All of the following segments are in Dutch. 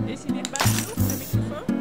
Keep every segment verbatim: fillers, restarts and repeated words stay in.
Is hij niet bij genoeg, de microfoon?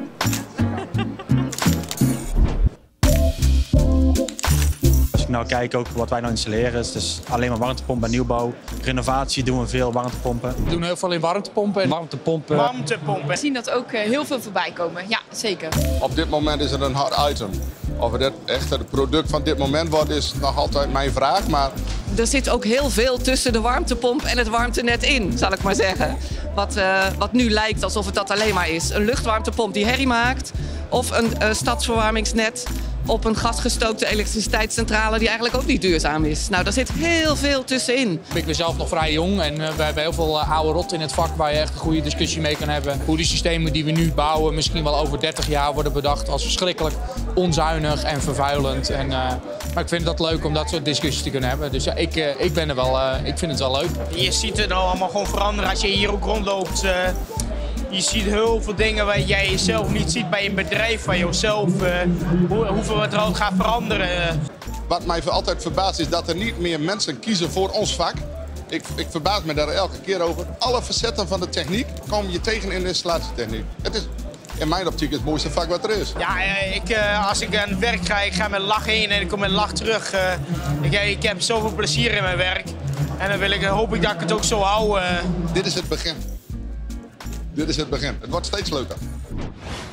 Als ik nou kijk ook wat wij nou installeren, is dus alleen maar warmtepomp bij nieuwbouw. Renovatie doen we veel warmtepompen. We doen heel veel in warmtepompen en warmtepompen. Warmtepompen. We zien dat ook heel veel voorbij komen. Ja, zeker. Op dit moment is het een hot item. Of het echt het product van dit moment wordt, is nog altijd mijn vraag. Maar er zit ook heel veel tussen de warmtepomp en het warmtenet in, zal ik maar zeggen. Wat, uh, wat nu lijkt alsof het dat alleen maar is. Een luchtwarmtepomp die herrie maakt of een uh, stadsverwarmingsnet op een gasgestookte elektriciteitscentrale die eigenlijk ook niet duurzaam is. Nou, daar zit heel veel tussenin. Ik ben zelf nog vrij jong en uh, we hebben heel veel uh, oude rot in het vak waar je echt een goede discussie mee kan hebben. Hoe die systemen die we nu bouwen misschien wel over dertig jaar worden bedacht als verschrikkelijk onzuinig en vervuilend. En, uh, maar ik vind het leuk om dat soort discussies te kunnen hebben. Dus ja, ik, uh, ik, ben er wel, uh, ik vind het wel leuk. Je ziet het nou allemaal gewoon veranderen als je hier ook rondloopt. Uh... Je ziet heel veel dingen waar jij jezelf niet ziet bij een bedrijf van jezelf. Uh, hoe, hoeveel het er al gaat veranderen. Wat mij altijd verbaast is dat er niet meer mensen kiezen voor ons vak. Ik, ik verbaas me daar elke keer over. Alle facetten van de techniek kom je tegen in de installatietechniek. Het is in mijn optiek het mooiste vak wat er is. Ja, ik, als ik aan het werk ga, ik ga met lach heen en ik kom met lach terug. Ik, ik heb zoveel plezier in mijn werk. En dan wil ik, hoop ik dat ik het ook zo hou. Dit is het begin. Dit is het begin. Het wordt steeds leuker.